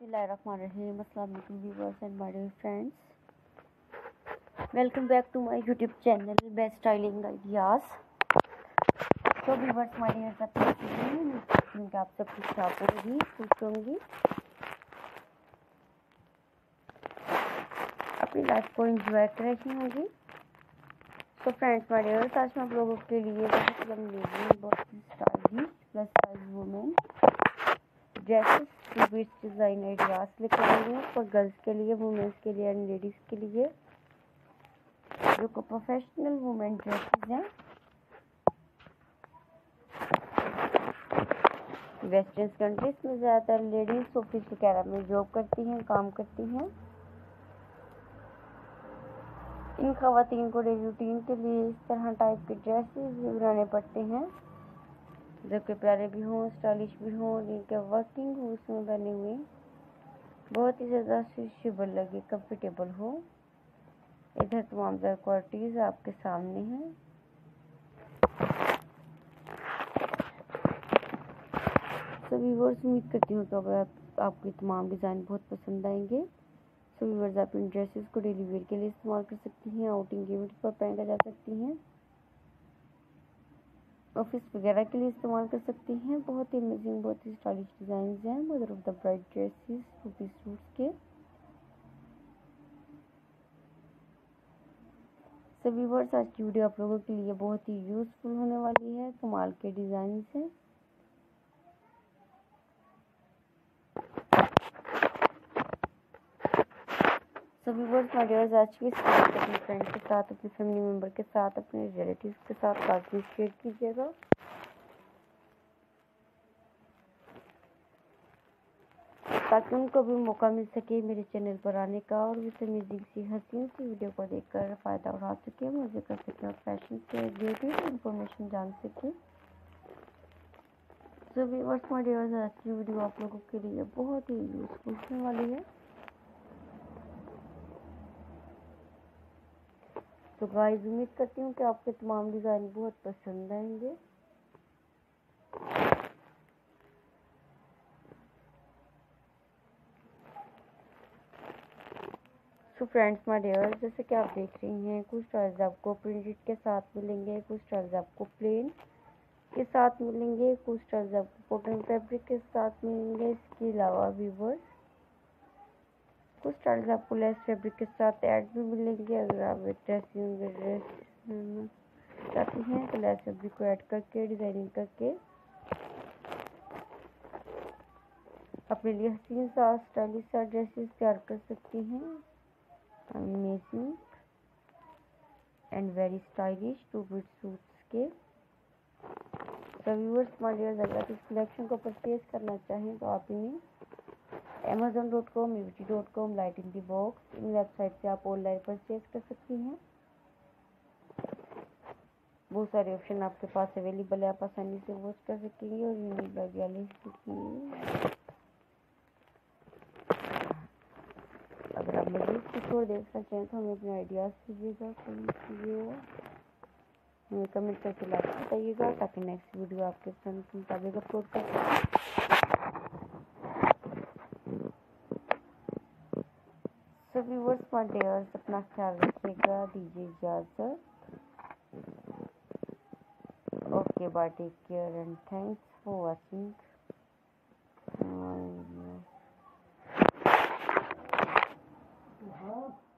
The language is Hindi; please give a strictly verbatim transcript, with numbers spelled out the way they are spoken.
Bismillahirrahmanirrahim. Assalamu alaikum viewers and my dear friends. Welcome back to my YouTube channel Best Styling Ideas. So viewers, my dear friends, आप सब कुछ आप होगी खुश होंगी, अपनी लाइफ को एंजॉय कर रही होंगी. तो फ्रेंड्स माय डियर, आज मैं आप लोगों के लिए बहुत ही अमेजिंग, बहुत ही stylish plus size women dresses with design ideas लेकर आई हूँ फॉर गर्ल्स के लिए, वुमेन्स के लिए एंड लेडीज़ के लिए, जो को प्रोफेशनल वुमेन ड्रेसेस हैं. वेस्टर्न कंट्रीज में ज़्यादातर लेडीज़ ऑफिस वगैरह में जॉब करती हैं, काम करती हैं. इन खवातीन को डेली रूटीन के लिए इस तरह टाइप के ड्रेसेस बनाने पड़ते हैं जो कि प्यारे भी हों, स्टाइलिश भी हों, जिनके वर्किंग हो उसमें बने हुए बहुत ही ज़्यादा सूटेबल लगे, कंफर्टेबल हो. इधर तमाम तरह क्वालिटीज़ आपके सामने हैं. सो व्यूअर्स, उम्मीद करती हूँ कि आप आपको तमाम डिज़ाइन बहुत पसंद आएंगे. सो व्यूअर्स, आप इन ड्रेसेस को डेली वेयर के लिए इस्तेमाल कर सकती हैं, आउटिंग इवेंट पर पहना जा सकती हैं, ऑफिस वगैरह के लिए इस्तेमाल कर सकती हैं. बहुत ही अमेजिंग, बहुत ही स्टाइलिश डिज़ाइन हैं mother of the bride dresses, two piece suits के. सो व्यूअर्स, आज की वीडियो आप लोगों के लिए बहुत ही यूज़फुल होने वाली है. कमाल के डिज़ाइन हैं. सो व्यूअर्स माय डियर्स, आज की इस वीडियो को अपने फ्रेंड के साथ, अपने फैमिली मेम्बर के साथ, अपने रिलेटिव्स के साथ लाजमी शेयर कीजिएगा ताकि उनको भी मौका मिल सके मेरे चैनल पर आने का और इस अमेजिंग सी हसीन सी वीडियो को देखकर फ़ायदा उठा सके, मुझे कर सके और फैशन से रिलेटेड इंफॉर्मेशन जान सके. सो व्यूअर्स माय डियर्स, आज की वीडियो आप लोगों के लिए बहुत ही यूज़फुल होने वाली है. तो गाइस, उम्मीद करती हूँ कि आपके तमाम डिज़ाइन बहुत पसंद आएंगे. सो फ्रेंड्स माय डियर, जैसे कि आप देख रही हैं, कुछ स्टाइल्स आपको प्रिंटेड के साथ मिलेंगे, कुछ स्टाइल्स आपको प्लेन के साथ मिलेंगे, कुछ स्टाइल्स आपको कॉटन फैब्रिक के साथ मिलेंगे. इसके अलावा व्यूअर्स, कुछ स्टाइल्स आपको लेस फैब्रिक के साथ ऐड भी मिलेंगे. अगर आप ड्रेसिंग ड्रेस चाहती हैं तो लेस फैब्रिक को ऐड करके, डिज़ाइनिंग करके अपने लिए हसीन सा स्टाइलिश सा ड्रेसेस तैयार कर सकती हैं. Amazing and very stylish two bit suits के. तो व्यूअर्स माय डियर, अगर इस कलेक्शन को परचेज करना चाहें तो आप इन्हें Amazon dot com, UT dot com, light in the box, इन वेबसाइट से आप ऑनलाइन परचेज कर सकती हैं. बहुत सारे ऑप्शन आपके पास अवेलेबल है, आप आसानी से वॉच कर सकेंगे और यूनिक वगैरह सीखेंगे. अगर आप मज़ीद कुछ और देखना चाहें तो हमें अपने आइडियाज़ कीजिएगा, कमेंट कीजिएगा, हमें कमेंट करके लाइक बताइएगा ताकि नेक्स्ट वीडियो आपके पसंद के मुताबिक अपलोड कर सकें. सो व्यूअर्स माय डियर्स, अपना ख्याल रखिएगा, दीजिए इजाज़त. Okay bye, take care and thanks for watching.